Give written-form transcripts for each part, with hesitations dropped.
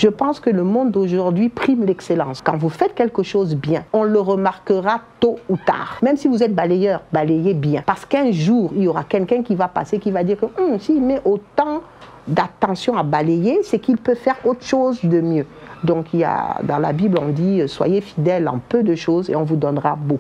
Je pense que le monde d'aujourd'hui prime l'excellence. Quand vous faites quelque chose bien, on le remarquera tôt ou tard. Même si vous êtes balayeur, balayez bien. Parce qu'un jour, il y aura quelqu'un qui va passer, qui va dire que s'il met autant d'attention à balayer, c'est qu'il peut faire autre chose de mieux. Donc il y a, dans la Bible, on dit « Soyez fidèles en peu de choses et on vous donnera beaucoup ».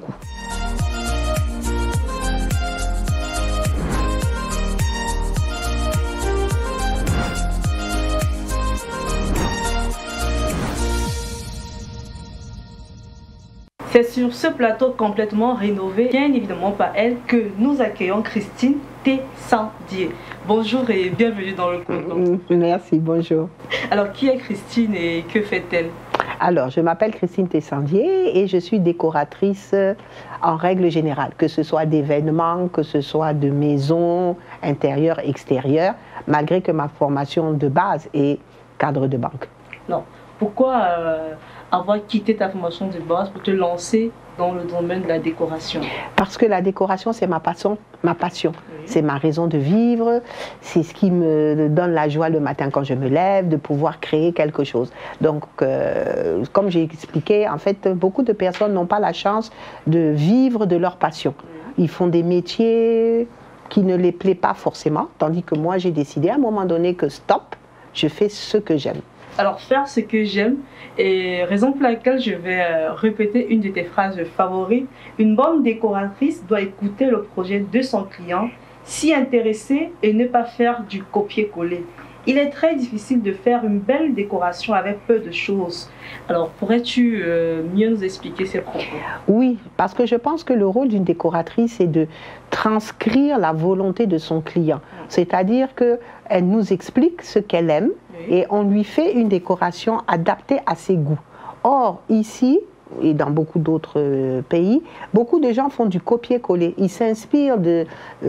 C'est sur ce plateau complètement rénové, bien évidemment par elle, que nous accueillons Christine Tessandier. Bonjour et bienvenue dans le Content. Merci, bonjour. Alors, qui est Christine et que fait-elle? Alors, je m'appelle Christine Tessandier et je suis décoratrice en règle générale, que ce soit d'événements, que ce soit de maisons, intérieures, extérieures, malgré que ma formation de base est cadre de banque. Non. Pourquoi avoir quitté ta formation de base pour te lancer dans le domaine de la décoration? Parce que la décoration, c'est ma passion. Oui. C'est ma raison de vivre. C'est ce qui me donne la joie le matin quand je me lève, de pouvoir créer quelque chose. Donc, comme j'ai expliqué, en fait, beaucoup de personnes n'ont pas la chance de vivre de leur passion. Ils font des métiers qui ne les plaisent pas forcément, tandis que moi, j'ai décidé à un moment donné que stop, je fais ce que j'aime. Alors, faire ce que j'aime, et raison pour laquelle je vais répéter une de tes phrases favorites. Une bonne décoratrice doit écouter le projet de son client, s'y intéresser et ne pas faire du copier-coller. Il est très difficile de faire une belle décoration avec peu de choses. Alors, pourrais-tu mieux nous expliquer ces propos? Oui, parce que je pense que le rôle d'une décoratrice, c'est de transcrire la volonté de son client. C'est-à-dire qu'elle nous explique ce qu'elle aime et on lui fait une décoration adaptée à ses goûts. Or, ici, et dans beaucoup d'autres pays, beaucoup de gens font du copier-coller. Ils s'inspirent de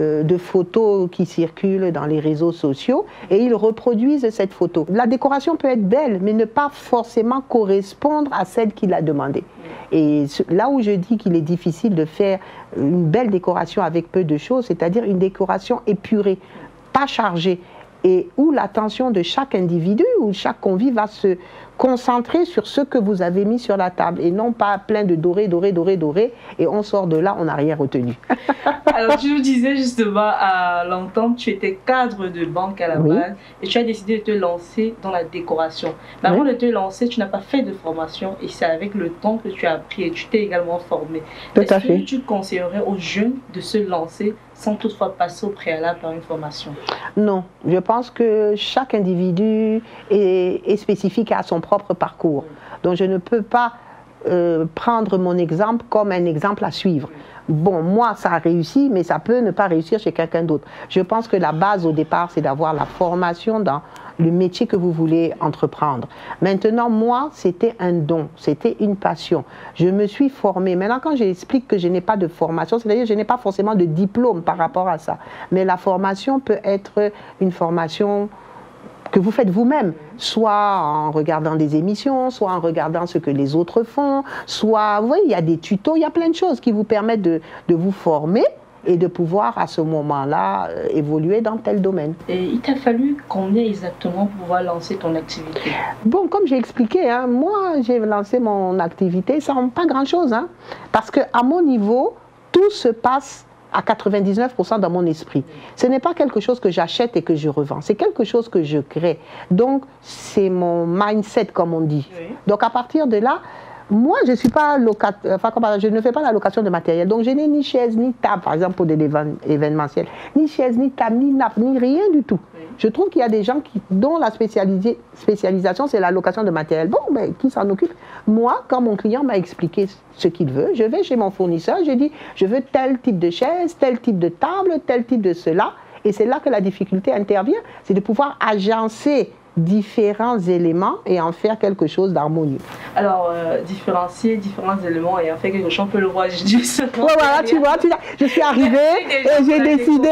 photos qui circulent dans les réseaux sociaux et ils reproduisent cette photo. La décoration peut être belle, mais ne pas forcément correspondre à celle qu'il a demandée. Et là où je dis qu'il est difficile de faire une belle décoration avec peu de choses, c'est-à-dire une décoration épurée, pas chargée, et où l'attention de chaque individu ou chaque convive va se concentrer sur ce que vous avez mis sur la table et non pas plein de doré, doré, doré, doré, et on sort de là, on n'a rien retenu. Alors, tu nous disais justement à l'entendre, tu étais cadre de banque à la base et tu as décidé de te lancer dans la décoration. Mais avant de te lancer, tu n'as pas fait de formation et c'est avec le temps que tu as appris et tu t'es également formé. Est-ce que tu conseillerais aux jeunes de se lancer sans toutefois passer au préalable par une formation? Non, je pense que chaque individu est spécifique à son propre parcours. Donc je ne peux pas prendre mon exemple comme un exemple à suivre. Bon, moi, ça a réussi, mais ça peut ne pas réussir chez quelqu'un d'autre. Je pense que la base au départ, c'est d'avoir la formation dans le métier que vous voulez entreprendre. Maintenant, moi, c'était un don, c'était une passion. Je me suis formée. Maintenant, quand j'explique que je n'ai pas de formation, c'est-à-dire que je n'ai pas forcément de diplôme par rapport à ça. Mais la formation peut être une formation que vous faites vous-même, soit en regardant des émissions, soit en regardant ce que les autres font, soit, vous voyez, il y a des tutos, il y a plein de choses qui vous permettent de vous former et de pouvoir à ce moment-là évoluer dans tel domaine. Et il t'a fallu combien exactement pour pouvoir lancer ton activité? Bon, comme j'ai expliqué, hein, moi j'ai lancé mon activité sans pas grand-chose, hein, parce qu'à mon niveau, tout se passe à 99% dans mon esprit. Ce n'est pas quelque chose que j'achète et que je revends, c'est quelque chose que je crée. Donc, c'est mon mindset, comme on dit. Oui. Donc, à partir de là, moi, je suis pas je ne fais pas la location de matériel. Donc, je n'ai ni chaise, ni table, par exemple, pour des événementiels. Ni chaise, ni table, ni nappe, ni rien du tout. Oui. Je trouve qu'il y a des gens dont la spécialisation, c'est la location de matériel. Bon, ben, qui s'en occupe? Moi, quand mon client m'a expliqué ce qu'il veut, je vais chez mon fournisseur, je dis, je veux tel type de chaise, tel type de table, tel type de cela. Et c'est là que la difficulté intervient, c'est de pouvoir agencer différents éléments et en faire quelque chose d'harmonieux. Alors, différencier différents éléments et en faire quelque chose, on peut le voir justement. Ouais, voilà, tu vois, je suis arrivée et j'ai décidé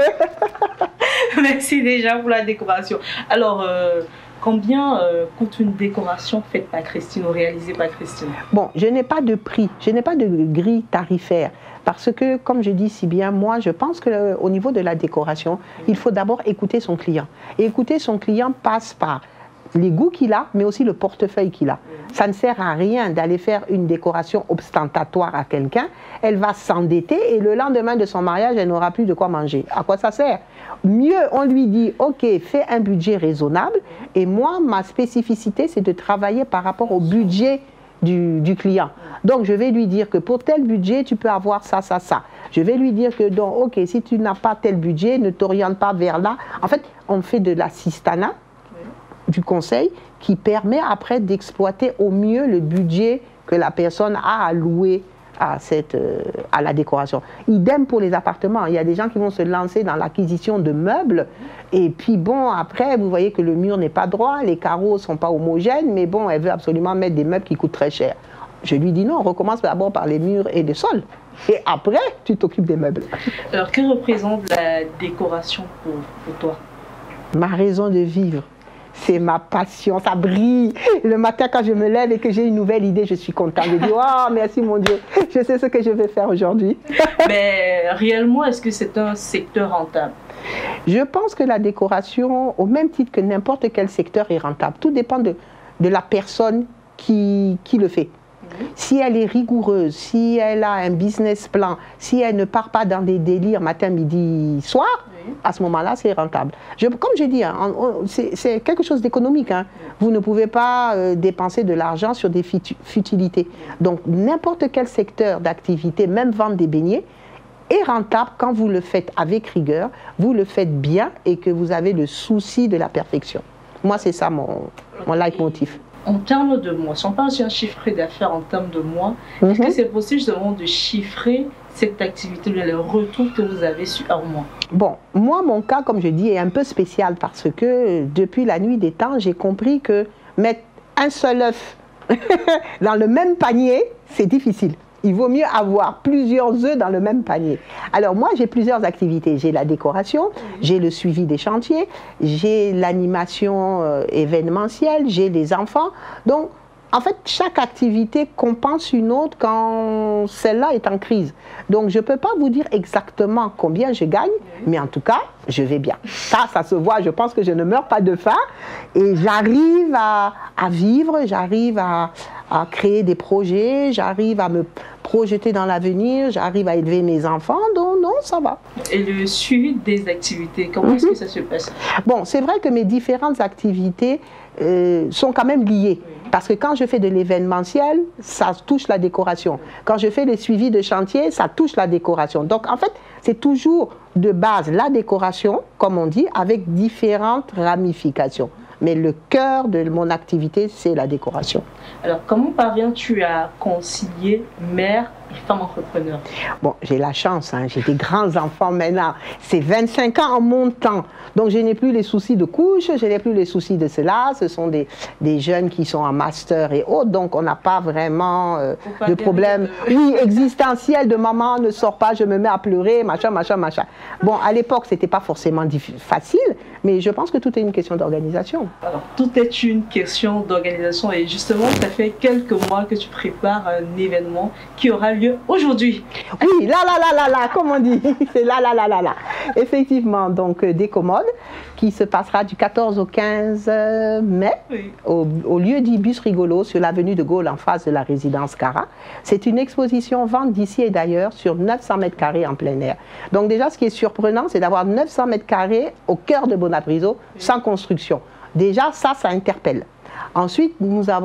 de... Merci déjà pour la décoration. Alors, combien coûte une décoration faite par Christine ou réalisée par Christine? Bon, je n'ai pas de prix, je n'ai pas de grille tarifaire. Parce que, comme je dis si bien, moi, je pense qu'au niveau de la décoration, il faut d'abord écouter son client. Et écouter son client passe par les goûts qu'il a, mais aussi le portefeuille qu'il a. Ça ne sert à rien d'aller faire une décoration ostentatoire à quelqu'un. Elle va s'endetter et le lendemain de son mariage, elle n'aura plus de quoi manger. À quoi ça sert? Mieux, on lui dit, ok, fais un budget raisonnable. Et moi, ma spécificité, c'est de travailler par rapport au budget du client. Donc, je vais lui dire que pour tel budget, tu peux avoir ça, ça, ça. Je vais lui dire que, donc, ok, si tu n'as pas tel budget, ne t'oriente pas vers là. En fait, on fait de l'assistanat, du conseil, qui permet après d'exploiter au mieux le budget que la personne a alloué à la décoration. Idem pour les appartements. Il y a des gens qui vont se lancer dans l'acquisition de meubles et puis bon, après, vous voyez que le mur n'est pas droit, les carreaux ne sont pas homogènes, mais bon, elle veut absolument mettre des meubles qui coûtent très cher. Je lui dis non, recommence d'abord par les murs et le sol. Et après, tu t'occupes des meubles. Alors, que représente la décoration pour toi? Ma raison de vivre. C'est ma passion, ça brille. Le matin, quand je me lève et que j'ai une nouvelle idée, je suis contente. Je dis, oh, merci mon Dieu, je sais ce que je vais faire aujourd'hui. Mais réellement, est-ce que c'est un secteur rentable? Je pense que la décoration, au même titre que n'importe quel secteur, est rentable. Tout dépend de la personne qui le fait. Si elle est rigoureuse, si elle a un business plan, si elle ne part pas dans des délires matin, midi, soir, à ce moment-là, c'est rentable. Comme je dis, hein, c'est quelque chose d'économique. Hein. Vous ne pouvez pas dépenser de l'argent sur des futilités. Donc, n'importe quel secteur d'activité, même vendre des beignets, est rentable quand vous le faites avec rigueur, vous le faites bien et que vous avez le souci de la perfection. Moi, c'est ça mon leitmotiv. En termes de mois, si on parle sur un chiffre d'affaires en termes de mois, est-ce que c'est possible justement de chiffrer cette activité, le retour que vous avez sur un mois? Bon, moi, mon cas, comme je dis, est un peu spécial parce que depuis la nuit des temps, j'ai compris que mettre un seul œuf dans le même panier, c'est difficile. Il vaut mieux avoir plusieurs œufs dans le même panier. Alors moi, j'ai plusieurs activités. J'ai la décoration, j'ai le suivi des chantiers, j'ai l'animation événementielle, j'ai les enfants. Donc, en fait, chaque activité compense une autre quand celle-là est en crise. Donc, je ne peux pas vous dire exactement combien je gagne, mais en tout cas, je vais bien. Ça se voit, je pense que je ne meurs pas de faim et j'arrive à vivre, j'arrive à créer des projets, j'arrive à me projeter dans l'avenir, j'arrive à élever mes enfants, donc non, ça va. Et le suivi des activités, comment est-ce que ça se passe? Bon, c'est vrai que mes différentes activités sont quand même liées. Parce que quand je fais de l'événementiel, ça touche la décoration. Quand je fais les suivis de chantier, ça touche la décoration. Donc en fait, c'est toujours de base la décoration, comme on dit, avec différentes ramifications. Mais le cœur de mon activité, c'est la décoration. Alors, comment parviens-tu à concilier mère et femme entrepreneur? Bon, j'ai la chance, hein, j'ai des grands-enfants maintenant. C'est 25 ans en montant. Donc, je n'ai plus les soucis de couche, je n'ai plus les soucis de cela. Ce sont des jeunes qui sont en master et autres. Donc, on n'a pas vraiment de problème existentiel de maman ne sort pas, je me mets à pleurer, machin, machin, machin. Bon, à l'époque, ce n'était pas forcément facile, mais je pense que tout est une question d'organisation. Alors, tout est une question d'organisation et justement, ça fait quelques mois que tu prépares un événement qui aura lieu aujourd'hui. Oui, là, comme on dit, c'est là. Effectivement, donc des commodes qui se passera du 14 au 15 mai au lieu d'Ibus Rigolo sur l'avenue de Gaulle en face de la résidence Cara. C'est une exposition vente d'ici et d'ailleurs sur 900 mètres carrés en plein air. Donc déjà, ce qui est surprenant, c'est d'avoir 900 mètres carrés au cœur de Bonaprise sans construction. Déjà, ça interpelle. Ensuite,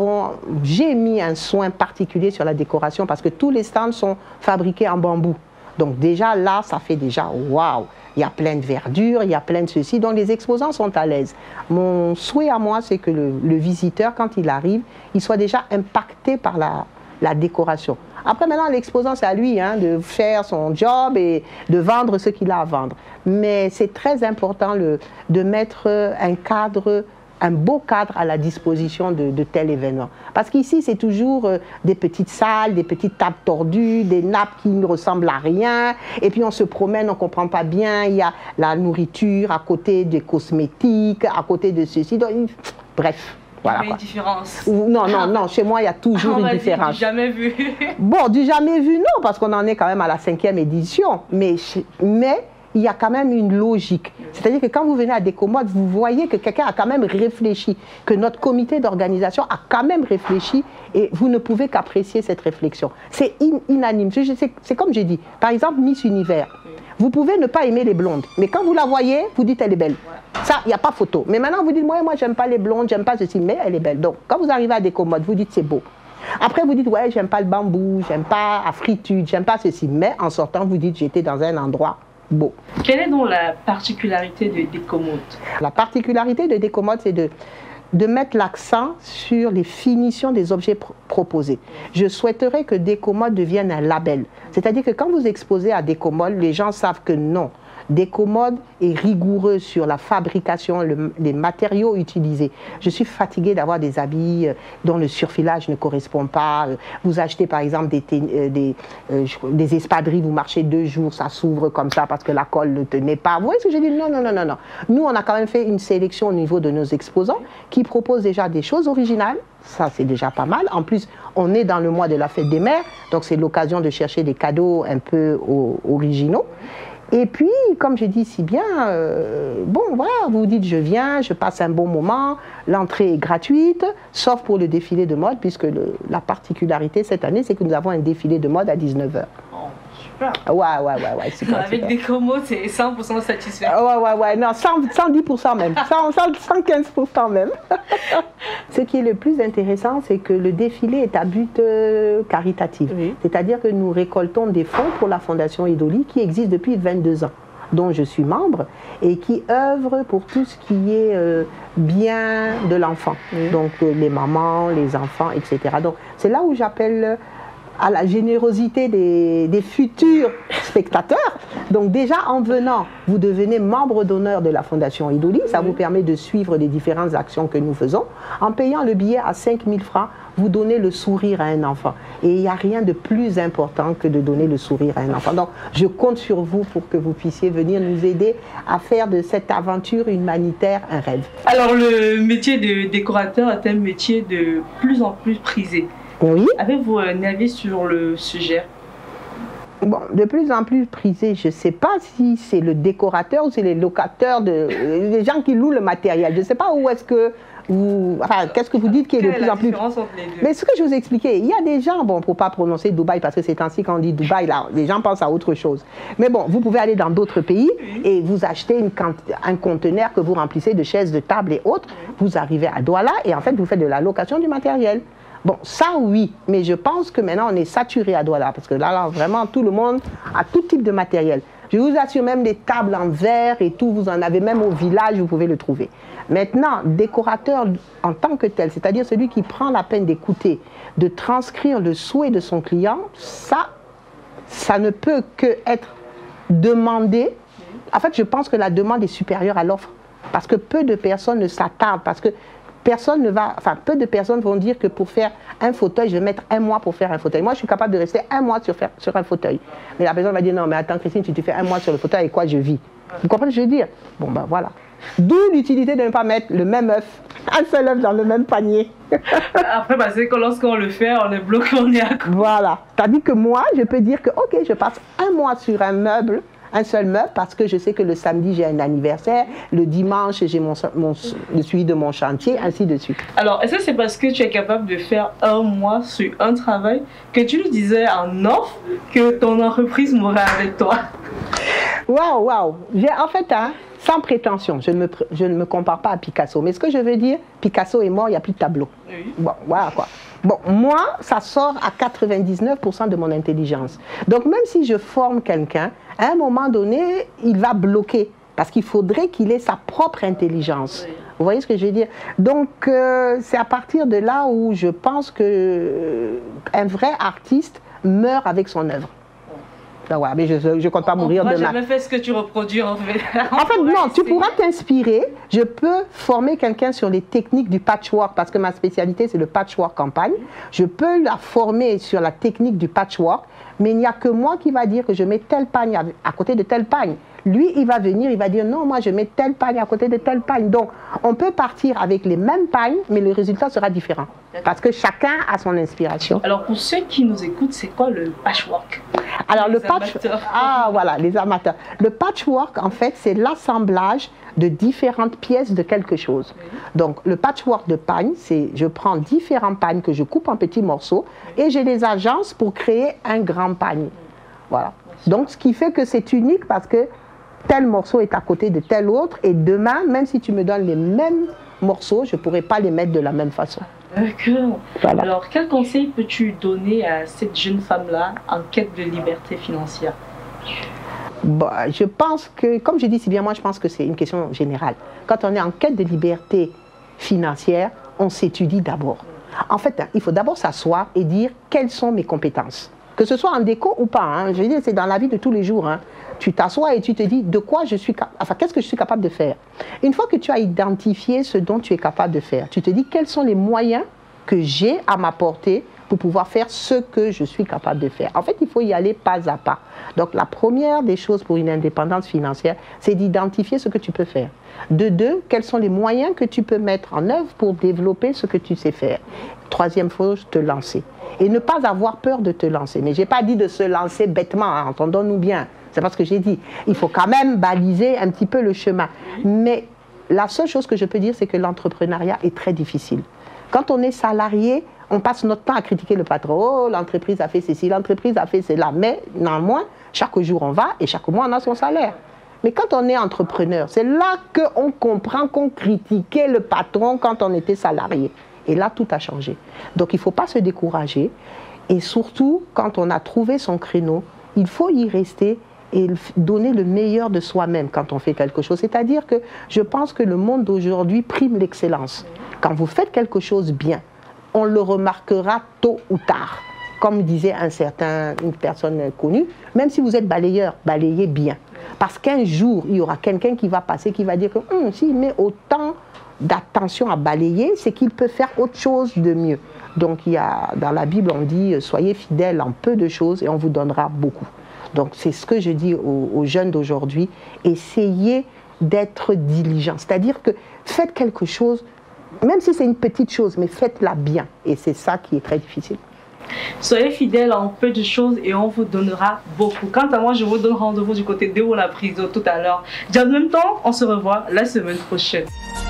j'ai mis un soin particulier sur la décoration parce que tous les stands sont fabriqués en bambou. Donc déjà là, ça fait déjà waouh. Il y a plein de verdure, il y a plein de ceci, donc les exposants sont à l'aise. Mon souhait à moi, c'est que le visiteur, quand il arrive, il soit déjà impacté par la décoration. Après, maintenant, l'exposant, c'est à lui de faire son job et de vendre ce qu'il a à vendre. Mais c'est très important de mettre un beau cadre à la disposition de tel événement. Parce qu'ici, c'est toujours des petites salles, des petites tables tordues, des nappes qui ne ressemblent à rien. Et puis, on se promène, on ne comprend pas bien. Il y a la nourriture à côté des cosmétiques, à côté de ceci. Donc, bref. Voilà, il y a une différence. Non, chez moi, il y a toujours une différence. Du jamais vu. Bon, du jamais vu, non, parce qu'on en est quand même à la 5e édition. Mais il il y a quand même une logique. C'est-à-dire que quand vous venez à Décommode, vous voyez que quelqu'un a quand même réfléchi, que notre comité d'organisation a quand même réfléchi et vous ne pouvez qu'apprécier cette réflexion. C'est unanime. C'est comme j'ai dit. Par exemple, Miss Univers. Vous pouvez ne pas aimer les blondes, mais quand vous la voyez, vous dites elle est belle. Ça, il n'y a pas photo. Mais maintenant, vous dites, moi j'aime pas les blondes, j'aime pas ceci, mais elle est belle. Donc, quand vous arrivez à Décommode, vous dites c'est beau. Après, vous dites, ouais, j'aime pas le bambou, j'aime pas la fritude, j'aime pas ceci. Mais en sortant, vous dites, j'étais dans un endroit beau. Quelle est donc la particularité de Décommode? La particularité de Décommode, c'est de mettre l'accent sur les finitions des objets proposés. Je souhaiterais que Décommode devienne un label. C'est-à-dire que quand vous exposez à Décommode, les gens savent que non. Décommode est rigoureux sur la fabrication, les matériaux utilisés. Je suis fatiguée d'avoir des habits dont le surfilage ne correspond pas. Vous achetez par exemple des espadrilles, vous marchez 2 jours, ça s'ouvre comme ça parce que la colle ne tenait pas. Vous voyez ce que je dis? Non, non, non, non, non. Nous, on a quand même fait une sélection au niveau de nos exposants qui proposent déjà des choses originales. Ça, c'est déjà pas mal. En plus, on est dans le mois de la fête des mères, donc c'est l'occasion de chercher des cadeaux un peu originaux. Et puis, comme je dis si bien, bon, voilà, vous dites je viens, je passe un bon moment, l'entrée est gratuite, sauf pour le défilé de mode, puisque la particularité cette année, c'est que nous avons un défilé de mode à 19h. Oh, super. Ouais, super. Avec Décommode, c'est 100% satisfait. Ouais, non, 110% même, 115% même. Ce qui est le plus intéressant, c'est que le défilé est à but caritatif. Oui. C'est-à-dire que nous récoltons des fonds pour la Fondation Edoli qui existe depuis 22 ans, dont je suis membre, et qui œuvre pour tout ce qui est bien de l'enfant. Oui. Donc les mamans, les enfants, etc. Donc c'est là où j'appelle à la générosité des futurs spectateurs. Donc déjà, en venant, vous devenez membre d'honneur de la Fondation Edoli. Ça vous permet de suivre les différentes actions que nous faisons. En payant le billet à 5 000 francs, vous donnez le sourire à un enfant. Et il n'y a rien de plus important que de donner le sourire à un enfant. Donc, je compte sur vous pour que vous puissiez venir nous aider à faire de cette aventure humanitaire un rêve. Alors, le métier de décorateur est un métier de plus en plus prisé. Oui. Avez-vous un avis sur le sujet? Bon, de plus en plus prisé, je ne sais pas si c'est le décorateur ou c'est les locataires, les gens qui louent le matériel. Je ne sais pas où est-ce que vous... Enfin, qu'est-ce que vous dites qui est de plus en plus... Mais ce que je vous ai expliqué, il y a des gens, bon, pour ne pas prononcer Dubaï, parce que c'est ainsi quand on dit Dubaï, là, les gens pensent à autre chose. Mais bon, vous pouvez aller dans d'autres pays et vous achetez un conteneur que vous remplissez de chaises, de tables et autres. Vous arrivez à Douala et en fait, vous faites de la location du matériel. Bon, ça oui, mais je pense que maintenant on est saturé à Douala, parce que là, vraiment, tout le monde a tout type de matériel. Je vous assure, même des tables en verre et tout, vous en avez même au village, vous pouvez le trouver. Maintenant, décorateur en tant que tel, c'est-à-dire celui qui prend la peine d'écouter, de transcrire le souhait de son client, ça ne peut que être demandé. En fait, je pense que la demande est supérieure à l'offre, parce que peu de personnes ne s'attardent, parce que peu de personnes vont dire que pour faire un fauteuil, je vais mettre 1 mois pour faire un fauteuil. Moi, je suis capable de rester 1 mois sur un fauteuil. Mais la personne va dire, non, mais attends, Christine, si tu fais 1 mois sur le fauteuil, avec quoi je vis? Vous comprenez ce que je veux dire? Bon, ben voilà. D'où l'utilité de ne pas mettre le même œuf, un seul œuf dans le même panier. Après, bah, c'est que lorsqu'on le fait, on est bloqué, on est à côté. Voilà. Tandis que moi, je peux dire que, ok, je passe 1 mois sur un meuble, un seul meuble, parce que je sais que le samedi j'ai un anniversaire, le dimanche j'ai le suivi de mon chantier, ainsi de suite. Alors, est-ce que c'est parce que tu es capable de faire 1 mois sur un travail que tu nous disais en offre que ton entreprise mourrait avec toi? Waouh. En fait, sans prétention, je ne me compare pas à Picasso, mais ce que je veux dire, Picasso est mort, il n'y a plus de tableau. Oui. Bon, voilà quoi. Bon, moi, ça sort à 99% de mon intelligence. Donc, même si je forme quelqu'un, à un moment donné, il va bloquer. Parce qu'il faudrait qu'il ait sa propre intelligence. Oui. Vous voyez ce que je veux dire? Donc, c'est à partir de là où je pense qu'un vrai artiste meurt avec son œuvre. Ouais, mais je ne compte pas mourir demain. Moi, j'ai jamais fait ce que tu reproduis en fait. En fait, non, tu pourras t'inspirer. Je peux former quelqu'un sur les techniques du patchwork, parce que ma spécialité, c'est le patchwork campagne. Je peux la former sur la technique du patchwork, mais il n'y a que moi qui va dire que je mets tel pagne à côté de tel pagne. Lui, il va venir, il va dire non, moi je mets tel pagne à côté de tel pagne. Donc, on peut partir avec les mêmes pagnes, mais le résultat sera différent. Parce que chacun a son inspiration. Alors, pour ceux qui nous écoutent, c'est quoi le patchwork? Alors le patchwork, voilà, les amateurs. Le patchwork, en fait, c'est l'assemblage de différentes pièces de quelque chose. Donc le patchwork de pagne, c'est je prends différents pagnes que je coupe en petits morceaux et je les agence pour créer un grand pagne. Voilà. Donc ce qui fait que c'est unique parce que tel morceau est à côté de tel autre et demain, même si tu me donnes les mêmes morceaux, je ne pourrai pas les mettre de la même façon. D'accord. Voilà. Alors, quel conseil peux-tu donner à cette jeune femme-là en quête de liberté financière? Bon, je pense que, comme je dis si bien, moi je pense que c'est une question générale. Quand on est en quête de liberté financière, on s'étudie d'abord. En fait, il faut d'abord s'asseoir et dire quelles sont mes compétences. Que ce soit en déco ou pas, hein. Je veux dire, c'est dans la vie de tous les jours. Hein. Tu t'assois et tu te dis de quoi je suis qu'est-ce que je suis capable de faire. Une fois que tu as identifié ce dont tu es capable de faire, tu te dis quels sont les moyens que j'ai à m'apporter pour pouvoir faire ce que je suis capable de faire. En fait, il faut y aller pas à pas. Donc, la première des choses pour une indépendance financière, c'est d'identifier ce que tu peux faire. De deux, quels sont les moyens que tu peux mettre en œuvre pour développer ce que tu sais faire. Troisième chose, te lancer. Et ne pas avoir peur de te lancer. Mais je n'ai pas dit de se lancer bêtement, hein, entendons-nous bien. C'est pas ce que j'ai dit. Il faut quand même baliser un petit peu le chemin. Mais la seule chose que je peux dire, c'est que l'entrepreneuriat est très difficile. Quand on est salarié, on passe notre temps à critiquer le patron. Oh, l'entreprise a fait ceci, l'entreprise a fait cela. Mais néanmoins, chaque jour on va et chaque mois on a son salaire. Mais quand on est entrepreneur, c'est là qu'on comprend qu'on critiquait le patron quand on était salarié. Et là, tout a changé. Donc, il ne faut pas se décourager. Et surtout, quand on a trouvé son créneau, il faut y rester et donner le meilleur de soi-même quand on fait quelque chose. C'est-à-dire que je pense que le monde d'aujourd'hui prime l'excellence. Quand vous faites quelque chose bien, on le remarquera tôt ou tard. Comme disait une personne connue, même si vous êtes balayeur, balayez bien. Parce qu'un jour, il y aura quelqu'un qui va passer, qui va dire que s'il met autant d'attention à balayer, c'est qu'il peut faire autre chose de mieux. Donc dans la Bible, on dit « Soyez fidèles en peu de choses et on vous donnera beaucoup ». Donc c'est ce que je dis aux jeunes d'aujourd'hui, essayez d'être diligents. C'est-à-dire que faites quelque chose, même si c'est une petite chose, mais faites-la bien. Et c'est ça qui est très difficile. Soyez fidèles en peu de choses et on vous donnera beaucoup. Quant à moi, je vous donne rendez-vous du côté de la prison tout à l'heure. En même temps, on se revoit la semaine prochaine.